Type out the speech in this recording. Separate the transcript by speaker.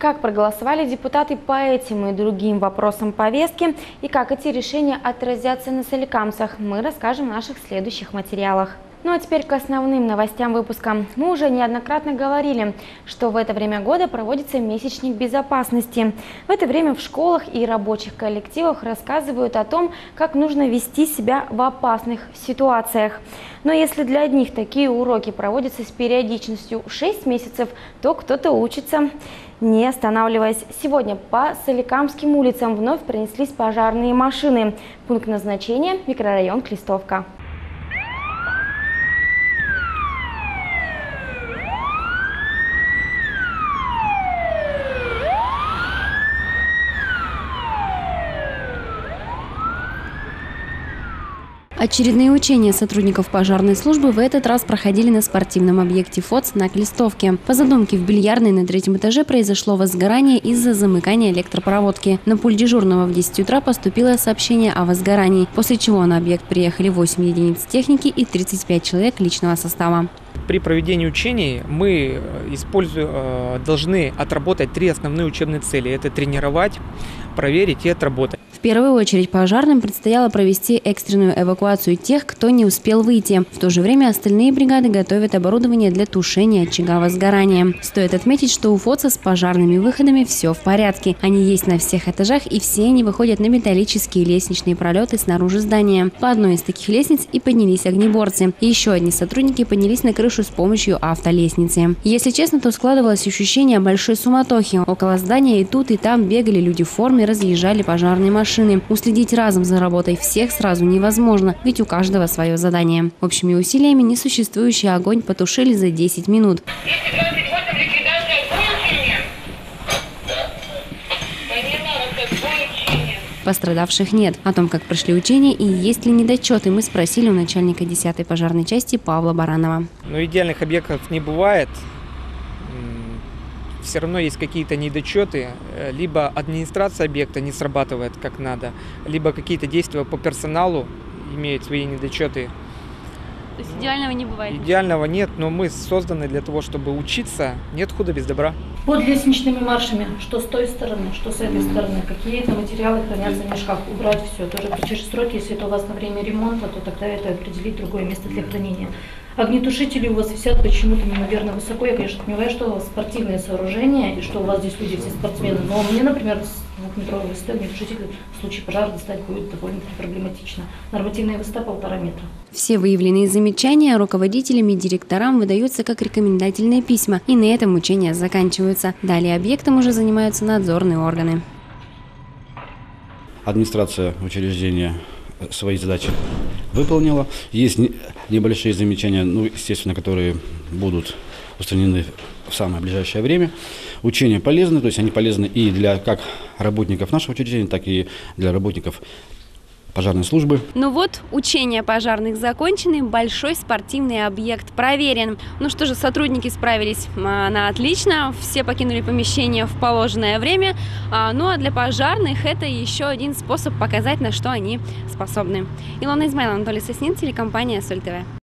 Speaker 1: Как проголосовали депутаты по этим и другим вопросам повестки и как эти решения отразятся на соликамцах, мы расскажем в наших следующих материалах. Ну а теперь к основным новостям выпуска. Мы уже неоднократно говорили, что в это время года проводится месячник безопасности. В это время в школах и рабочих коллективах рассказывают о том, как нужно вести себя в опасных ситуациях. Но если для одних такие уроки проводятся с периодичностью 6 месяцев, то кто-то учится не останавливаясь. Сегодня по Соликамским улицам вновь пронеслись пожарные машины. Пункт назначения – микрорайон Клистовка.
Speaker 2: Очередные учения сотрудников пожарной службы в этот раз проходили на спортивном объекте ФОЦ на Клистовке. По задумке в бильярдной на 3-м этаже произошло возгорание из-за замыкания электропроводки. На пульт дежурного в 10 утра поступило сообщение о возгорании, после чего на объект приехали 8 единиц техники и 35 человек личного состава.
Speaker 3: При проведении учений мы должны отработать 3 основные учебные цели. Это тренировать, проверить и отработать.
Speaker 2: В первую очередь пожарным предстояло провести экстренную эвакуацию тех, кто не успел выйти. В то же время остальные бригады готовят оборудование для тушения очага возгорания. Стоит отметить, что у ФОЦа с пожарными выходами все в порядке. Они есть на всех этажах, и все они выходят на металлические лестничные пролеты снаружи здания. По одной из таких лестниц и поднялись огнеборцы. И еще одни сотрудники поднялись на крышу с помощью автолестницы. Если честно, то складывалось ощущение большой суматохи. Около здания и тут, и там бегали люди в форме, разъезжали пожарные машины. Уследить разом за работой всех сразу невозможно, ведь у каждого свое задание. Общими усилиями несуществующий огонь потушили за 10 минут. Пострадавших нет. О том, как прошли учения и есть ли недочеты, мы спросили у начальника 10-й пожарной части Павла Баранова.
Speaker 3: Но идеальных объектов не бывает. Все равно есть какие-то недочеты. Либо администрация объекта не срабатывает как надо, либо какие-то действия по персоналу имеют свои недочеты.
Speaker 2: То есть идеального не бывает?
Speaker 3: Идеального нет, но мы созданы для того, чтобы учиться. Нет худа без добра.
Speaker 4: Под лестничными маршами, что с той стороны, что с этой стороны, какие-то материалы хранятся в мешках, убрать все. Тоже через сроки, если это у вас на время ремонта, то тогда это определить другое место для хранения. Огнетушители у вас висят почему-то неимоверно высоко. Я, конечно, понимаю, что у вас спортивные сооружения и что у вас здесь люди все спортсмены. Но мне, например, с 2-метровой высоты огнетушитель в случае пожара достать будет довольно-таки проблематично. Нормативная высота 1,5 метра.
Speaker 2: Все выявленные замечания руководителям и директорам выдаются как рекомендательные письма. И на этом учения заканчиваются. Далее объектом уже занимаются надзорные органы.
Speaker 5: Администрация учреждения свои задачи выполнила. Есть небольшие замечания, естественно, которые будут устранены в самое ближайшее время. Учения полезны, то есть они полезны и для как работников нашего учреждения, так и для работников пожарной службы.
Speaker 2: Ну вот, учения пожарных закончены, большой спортивный объект проверен. Ну что же, сотрудники справились на отлично, все покинули помещение в положенное время. Ну а для пожарных это еще один способ показать, на что они способны. Илона Измайлова, Анатолий Соснин, телекомпания Соль ТВ.